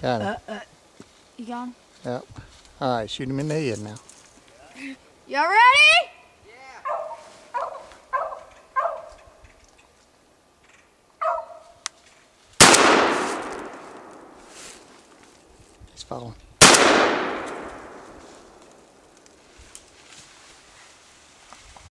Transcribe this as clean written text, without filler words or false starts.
Got him. You got him? Yep. All right, shoot him in the head now. Y'all ready? He's falling.